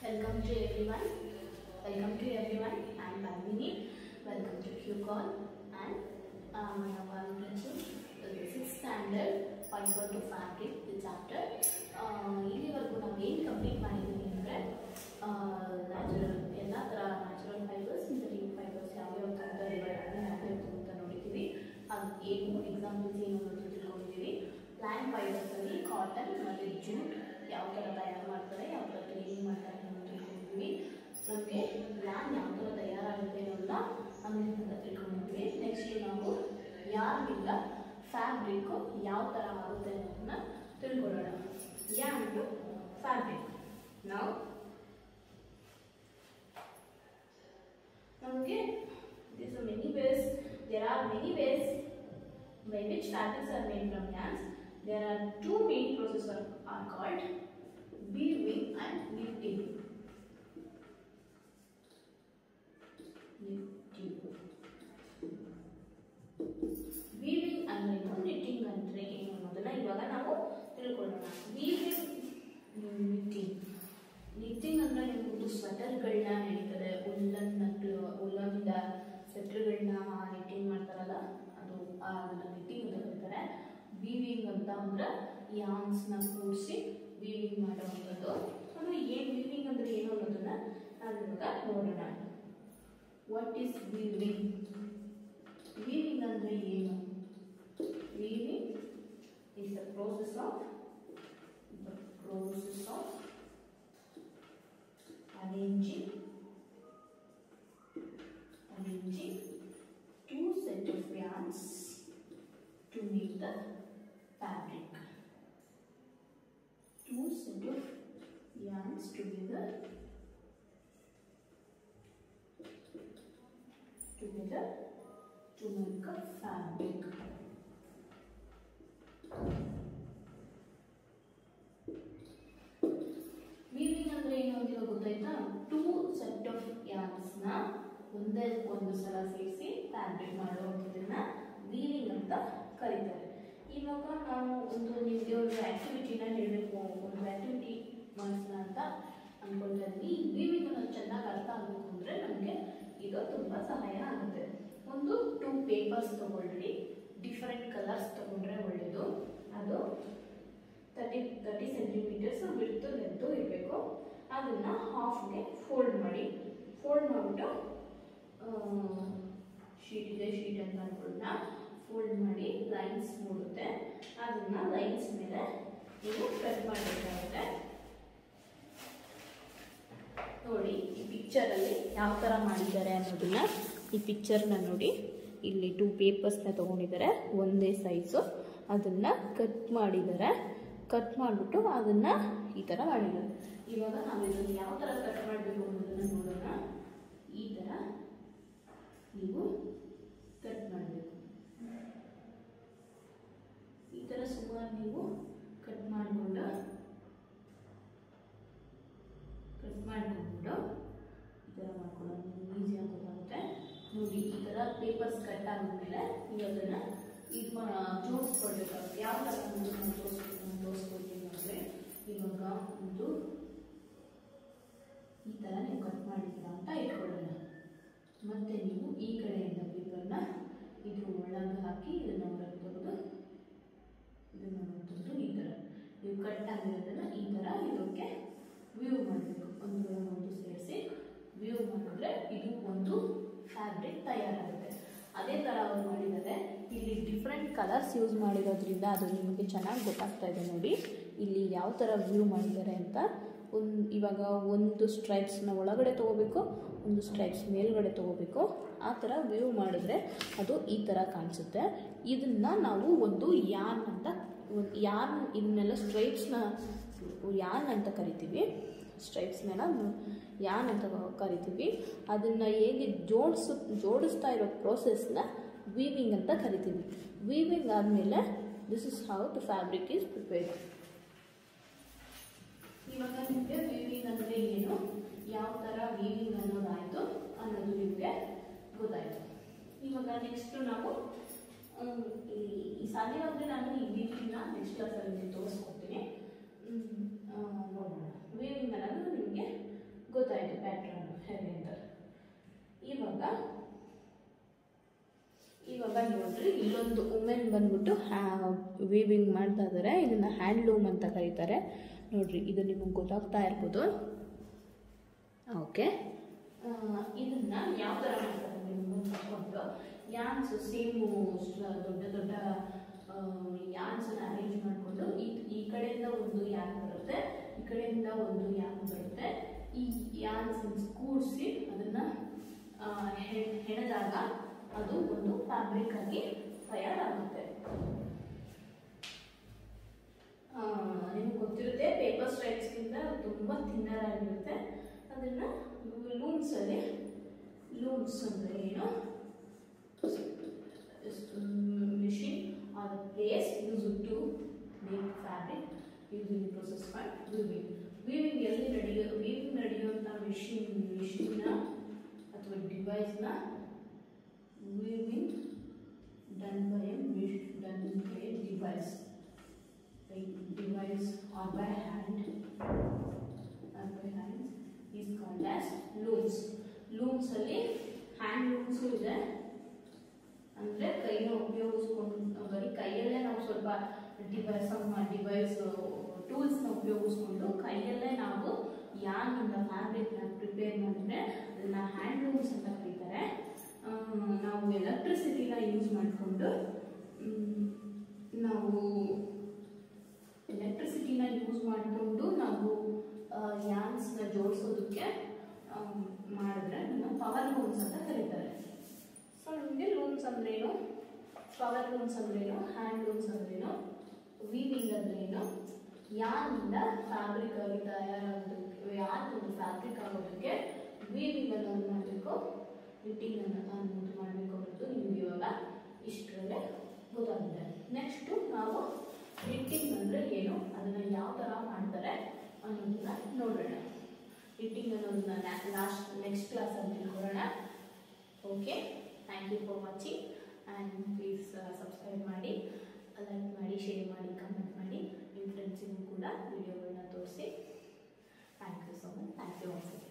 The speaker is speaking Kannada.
Welcome to everyone. I am Padmini. Welcome to QCall and now I am teaching the 6th standard Part03 Fabric the chapter. ಇಲ್ಲಿವರೆಗೂ ನಾವು ಏನು ಕಂಪ್ಲೀಟ್ ಮಾಡಿದ್ದೀವಿ ಅಂದರೆ ನ್ಯಾಚುರಲ್ ಎಲ್ಲ ಥರ ನ್ಯಾಚುರಲ್ ಫೈಬರ್ಸ್ ಇಂಟರ್ಲಿಂಕ್ ಫೈಬರ್ಸ್ ಯಾವ್ಯಾವ ಥರದ ಯಾವ್ಯಾವ ಅಂತ ನೋಡಿದ್ದೀವಿ. ಅದು ಏನು ಎಕ್ಸಾಂಪಲ್ಸ್ ಏನು ಅಂತ ತಿಳ್ಕೊಂಡಿದ್ದೀವಿ. ಪ್ಲಾಂಟ್ ಫೈಬರ್ಸಲ್ಲಿ ಕಾಟನ್ ಮತ್ತು ಜೂಟ್ ಯಾವ ಥರ ತಯಾರು ಮಾಡ್ತಾರೆ, ಯಾವ ಥರ ಕ್ಲೀನಿಂಗ್ ಮಾಡ್ತಾರೆ ಅಂತ ತಿಳ್ಕೊಂಡಿದ್ದೀವಿ. ನಮಗೆ ಲ್ಯಾನ್ ಯಾವ ಥರ ತಯಾರಾಗುತ್ತೆ ಅನ್ನೋದನ್ನ ಅಂಗಡಿಯಿಂದ ತಿಳ್ಕೊಂಡಿದ್ವಿ. ನೆಕ್ಸ್ಟ್ ನಾವು ಯಾರ್ನಿಂದ ಫ್ಯಾಬ್ರಿಕ್ಕು ಯಾವ ಥರ ಆಗುತ್ತೆ ಅನ್ನೋದನ್ನ ತಿಳ್ಕೊಳ್ಳೋಣ. yarn to fabric. Now okay, there are many ways by which fabrics are made from yarns. There are two main processes are called weaving and knitting. Weaving and knitting ಅಂದ್ರೆ ಏನು ಅನ್ನೋದನ್ನ ಇವಾಗ ನಾವು ತಿಳ್ಕೊಳ್ಳೋಣ. ನಿಟ್ಟಿಂಗ್ ಅಂದ್ರೆ ನಿಮ್ಗೆ ಸ್ವೆಟರ್ಗಳನ್ನ ನಡೀತದೆ, ಉಲ್ಲನ್ನಿಂದ ಸ್ವೆಟರ್ಗಳನ್ನ ನಿಟ್ಟಿಂಗ್ ಮಾಡ್ತಾರಲ್ಲ, ಅದು ಅದನ್ನ ನಿಟ್ಟಿಂಗ್ ಅಂತ ಕರೀತಾರೆ. ವೀವಿಂಗ್ ಅಂತ ಅಂದ್ರೆ ಯಾನ್ಸ್ನ ಕೂಡಿಸಿ ವೀವಿಂಗ್ ಮಾಡುವಂಥದ್ದು. ಅಂದ್ರೆ ಏನು ವೀವಿಂಗ್ ಅಂದ್ರೆ ಏನು ಅನ್ನೋದನ್ನ ನಾನು ಇವಾಗ ನೋಡೋಣ. What is weaving? ವೀವಿಂಗ್ ಅಂದ್ರೆ ಏನು? Weaving is the process of arranging two set of yarns to make the fabric. Two set of yarns together to make a fabric. Weaving ಅಂದ್ರೆ ಏನು ಅಂತ ಗೊತ್ತಾಯ್ತಾ? ಟೂ ಸೆಟ್ ಆಫ್ ಯಾರ್ನ್ಸ್ ನ ಒಂದೇ ಒಂದು ಸಲ ಸೇರಿಸಿ ಫ್ಯಾಬ್ರಿಕ್ ಮಾಡುವಂಥದ್ದನ್ನ ವೀವಿಂಗ್ ಅಂತ ಕರೀತಾರೆ. ಇವಾಗ ನಾವು ನಿಮಗೆ ಒಂದು ಆಕ್ಟಿವಿಟಿನ ಹೇಳಬೇಕು, ಒಂದು ಆಕ್ಟಿವಿಟಿ ಮಾಡಿಸೋಣ ಅಂತ ಅನ್ಕೊಳ್ತಾ ಇದ್ವಿ. ವೀವಿಂಗ್ ಅನ್ನೋದು ಚೆನ್ನಾಗಿ ಅರ್ಥ ಆಗಬೇಕು ಅಂದ್ರೆ ನಮಗೆ ಇದು ತುಂಬಾ ಸಹಾಯ ಆಗುತ್ತೆ. ಒಂದು 2 ಪೇಪರ್ಸ್ ತಗೊಳ್ಳಿ, ಡಿಫರೆಂಟ್ ಕಲರ್ಸ್ ತಗೊಂಡ್ರೆ ಒಳ್ಳೆಯದು. ಅದು 30 ಸೆಂಟಿಮೀಟರ್ಸ್ ವಿಡ್ತ್ ಲೆಂತ್ ಇರಬೇಕು. ಅದನ್ನ ಹಾಫ್ಗೆ ಫೋಲ್ಡ್ ಮಾಡಿಬಿಟ್ಟು ಶೀಟ್ ಅಂತ ಅನ್ಕೊಳ್ಳೋಣ. ಫೋಲ್ಡ್ ಮಾಡಿ ಲೈನ್ಸ್ ಮೂಡುತ್ತೆ, ಅದನ್ನ ಲೈನ್ಸ್ ಮೇಲೆ ನೀವು ಕಟ್ ಮಾಡಬೇಕಾಗುತ್ತೆ. ನೋಡಿ ಈ ಪಿಕ್ಚರಲ್ಲಿ ಯಾವ ಥರ ಮಾಡಿದ್ದಾರೆ ಅನ್ನೋದನ್ನ, ಈ ಪಿಕ್ಚರ್ನ ನೋಡಿ. ಇಲ್ಲಿ 2 ಪೇಪರ್ಸ್ನ ತಗೊಂಡಿದ್ದಾರೆ, ಒಂದೇ ಸೈಜು. ಅದನ್ನ ಕಟ್ ಮಾಡಿದ್ದಾರೆ. ಕಟ್ ಮಾಡಿಬಿಟ್ಟು ಅದನ್ನ ಈ ಥರ ಮಾಡಿದ್ದಾರೆ. ಇವಾಗ ನಾವು ಇದನ್ನು ಯಾವ ಥರ ಕಟ್ ಮಾಡಬೇಕು ಅನ್ನೋದನ್ನ ನೋಡೋಣ. ಈ ಥರ ನೀವು ಕಟ್ ಮಾಡಬೇಕು. ಈ ಥರ ಸುಮಾರು ನೀವು ಕಟ್ ಮಾಡಿಕೊಂಡು ಈ ಥರ ಮಾಡ್ಕೊಳ್ಳೋದು ಈಸಿಯಾಗಿ ಗೊತ್ತಾಗುತ್ತೆ. ನೋಡಿ ಈ ಥರ ಪೇಪರ್ಸ್ ಕಟ್ ಆದ್ಮೇಲೆ ನೀವು ಅದನ್ನ ಜೋಡಿಸ್ಕೊಳ್ಬೇಕಾಗುತ್ತೆ. ಯಾವ ಥರ ಜೋಡಿಸ್ಕೊಳ್ತೀನಿ ಅಂದರೆ, ಇವಾಗ ಒಂದು ಈ ಥರ ನೀವು ಕಟ್ ಮಾಡಿದ್ದೀರಾ ಅಂತ ಇಟ್ಕೊಳ್ಳೋಣ. ಮತ್ತೆ ನೀವು ಈ ಕಡೆಯಿಂದ ಪೇಪರ್ನ ಇದ್ರ ಒಳಗೆ ಹಾಕಿ ಇದನ್ನು ಹೊರಗೆ ತೆಗೆದು ಈ ಥರ ನೀವು ಕಟ್ ಆಗಿರೋದನ್ನ ಈ ಥರ ಇದಕ್ಕೆ ವ್ಯೂ ಮಾಡಬೇಕು. ಒಂದು ಸೇರಿಸಿ ವ್ಯೂ ಮಾಡಿದ್ರೆ ಇದು ಒಂದು ಫ್ಯಾಬ್ರಿಕ್ ತಯಾರಾಗುತ್ತೆ. ಅದೇ ಥರ ಅವ್ರು ಮಾಡಿದ್ದಾರೆ. ಇಲ್ಲಿ ಡಿಫ್ರೆಂಟ್ ಕಲರ್ಸ್ ಯೂಸ್ ಮಾಡಿರೋದ್ರಿಂದ ಅದು ನಿಮಗೆ ಚೆನ್ನಾಗಿ ಗೊತ್ತಾಗ್ತಾ ಇದೆ. ನೋಡಿ ಇಲ್ಲಿ ಯಾವ ಥರ ವ್ಯೂ ಮಾಡಿದ್ದಾರೆ ಅಂತ. ಇವಾಗ ಒಂದು ಸ್ಟ್ರೈಪ್ಸ್ನ ಒಳಗಡೆ ತೊಗೋಬೇಕು, ಒಂದು ಸ್ಟ್ರೈಪ್ಸ್ ಮೇಲ್ಗಡೆ ತೊಗೋಬೇಕು. ಆ ಥರ ವ್ಯೂ ಮಾಡಿದ್ರೆ ಅದು ಈ ಥರ ಕಾಣಿಸುತ್ತೆ. ಇದನ್ನು ನಾವು ಒಂದು ಯಾರ್ನ್ ಇದನ್ನೆಲ್ಲ ಸ್ಟ್ರೈಪ್ಸ್ನ ಯಾರ್ನ್ ಅಂತ ಕರಿತೀವಿ. ಸ್ಟ್ರೈಪ್ಸ್ನೆಲ್ಲ ಯಾರ್ನ್ ಅಂತ ಕರಿತೀವಿ. ಅದನ್ನು ಹೇಗೆ ಜೋಡಿಸ್ತಾ ಇರೋ ಪ್ರೋಸೆಸ್ನ ವೀವಿಂಗ್ ಅಂತ ಕರಿತೀವಿ. ವೀವಿಂಗ್ ಆದಮೇಲೆ this is how the fabric is prepared. ಇವಾಗ ನಿಮಗೆ ವೀವಿಂಗ್ ಅಂದರೆ ಏನು, ಯಾವ ಥರ ವೀವಿಂಗ್ ಅನ್ನೋದಾಯಿತು ಅನ್ನೋದು ನಿಮಗೆ ಗೊತ್ತಾಯಿತು. ಇವಾಗ ನೆಕ್ಸ್ಟ್ ನಾವು ಈ ಸಾಧ್ಯವಾದರೆ ನಾನು ಈ ವೀವಿಂಗ್ನ ನೆಕ್ಸ್ಟ್ ಕ್ಲಾಸಲ್ಲಿ ತೋರಿಸ್ಕೊಡ್ತೀನಿ. ನೋಡೋಣ. ವೀವಿಂಗ್ ಅನ್ನೋದು ನಿಮಗೆ ಪ್ಯಾಟ್ರನ್ ಹೇಗೆ ಅಂತ. ಇವಾಗ ನೋಡ್ರಿ, ಇಲ್ಲೊಂದು ವುಮೆನ್ ಬಂದ್ಬಿಟ್ಟು ವೀವಿಂಗ್ ಮಾಡ್ತಾ ಇದ್ದಾರೆ. ಇದನ್ನ ಹ್ಯಾಂಡ್ಲೂಮ್ ಅಂತ ಕರೀತಾರೆ. ನೋಡ್ರಿ, ಇದು ನಿಮಗೆ ಗೊತ್ತಾಗ್ತಾ ಇರ್ಬೋದು. ಓಕೆ, ಇದನ್ನ ಯಾವ ಥರ ಮಾಡ್ತಾರೆ ನಿಮ್ಗೆ ತಗೊಂಡು ಯಾನ್ಸ್ ಸೇಮು ದೊಡ್ಡ ದೊಡ್ಡ ಯಾನ್ಸನ್ನ ಅರೇಂಜ್ ಮಾಡಿಕೊಂಡು ಈ ಕಡೆಯಿಂದ ಒಂದು ಯಾನ್ ಬರುತ್ತೆ, ಈ ಕಡೆಯಿಂದ ಒಂದು ಯಾನ್ ಬರುತ್ತೆ. ಈ ಯಾನ್ಸ್ ಕೂಡಿಸಿ ಅದನ್ನ ಹೆಣೆದಾಗ ಅದು ಒಂದು ಫ್ಯಾಬ್ರಿಕ್ ಆಗಿ ತಯಾರಾಗುತ್ತೆ. ನಿಮ್ಗೆ ಗೊತ್ತಿರುತ್ತೆ, ಪೇಪರ್ ಸ್ಟ್ರೈಪ್ಸ್ಗಿಂತ ತುಂಬ ಥಿನ್ನರ್ ಆಗಿರುತ್ತೆ. ಅದನ್ನ ಲೂಮ್ಸ್ ಅಲ್ಲಿ, ಲೂಮ್ಸ್ ಅಂದರೆ ಏನು, machine or the place used to make fabric using the process called weaving. Weaving ಎಲ್ಲಿ ನಡೆಯುವಂಥ ಮಿಷಿನ್ನ ಅಥವಾ ಡಿವೈಸ್ನ weaving done by a device or by hand is called as looms. Looms ಅಲ್ಲಿ ಹ್ಯಾಂಡ್ ಲೂಮ್ಸ್ ಇದೆ, ಅಂದರೆ ಕೈನ ಉಪಯೋಗಿಸ್ಕೊಂಡು ಬರೀ ಕೈಯಲ್ಲೇ ನಾವು ಸ್ವಲ್ಪ ಡಿವೈಸ್ ಟೂಲ್ಸ್ನ ಉಪಯೋಗಿಸ್ಕೊಂಡು ಕೈಯಲ್ಲೇ ನಾವು ಯಾನಿಂದ ಫ್ಯಾಬ್ರಿಕ್ನ ಪ್ರಿಪೇರ್ ಮಾಡಿದ್ರೆ ಅದನ್ನ ಹ್ಯಾಂಡ್ ಲೂಮ್ಸ್ ಅಂತ ಕರೀತಾರೆ. ನಾವು ಎಲೆಕ್ಟ್ರಿಸಿಟಿನ ಯೂಸ್ ಮಾಡಿಕೊಂಡು ನಾವು ಯಾನ್ಸ್ನ ಜೋಡಿಸೋದಕ್ಕೆ ಮಾಡಿದ್ರೆ ಅದನ್ನು ಪವರ್ ಲೂಮ್ಸ್ ಅಂತ ಕರೀತಾರೆ. ಸೊ ನಿಮಗೆ ಲೂಮ್ಸ್ ಅಂದ್ರೇನು, ಪವರ್ ಲೂಮ್ಸ್ ಅಂದ್ರೇನು, ಹ್ಯಾಂಡ್ ಲೂಮ್ಸ್ ಅಂದ್ರೇನು, ವೀವಿಂಗ್ ಅಂದ್ರೇನು, ಯಾನಿಂದ ಫ್ಯಾಬ್ರಿಕ್ ಆಗಿ ತಯಾರಾಗೋದಕ್ಕೆ, ಯಾನೊಂದು ಫ್ಯಾಬ್ರಿಕ್ ಆಗೋದಕ್ಕೆ ವೀವಿಂಗ್ ಅನ್ನೋದು ಮಾಡಬೇಕು, ನಿಟ್ಟಿಂಗ್ ಅನ್ನೋದು ಮಾಡಬೇಕು ಅನ್ನೋದು ನಿಮ್ಗೆ ಇವಾಗ ಇಷ್ಟರಲ್ಲೇ ಗೊತ್ತಾಗಿದೆ. ನೆಕ್ಸ್ಟು ನಾವು ನಿಟ್ಟಿಂಗ್ ಅಂದರೆ ಏನು, ಅದನ್ನು ಯಾವ ಥರ ಮಾಡ್ತಾರೆ ಅನ್ನೋದನ್ನ ನೋಡೋಣ. ನಿಟ್ಟಿಂಗ್ ಅನ್ನೋದನ್ನ ನೆಕ್ಸ್ಟ್ ಕ್ಲಾಸಲ್ಲಿ ತಿಳ್ಕೊಳ್ಳೋಣ. Okay, thank you for watching and please subscribe ಮಾಡಿ, ಲೈಕ್ ಮಾಡಿ, ಶೇರ್ ಮಾಡಿ, ಕಮೆಂಟ್ ಮಾಡಿ, ನಿಮ್ಮ ಫ್ರೆಂಡ್ಸಿಗೂ ಕೂಡ ವಿಡಿಯೋಗಳನ್ನ ತೋರಿಸಿ. Thank you so much. Thank you.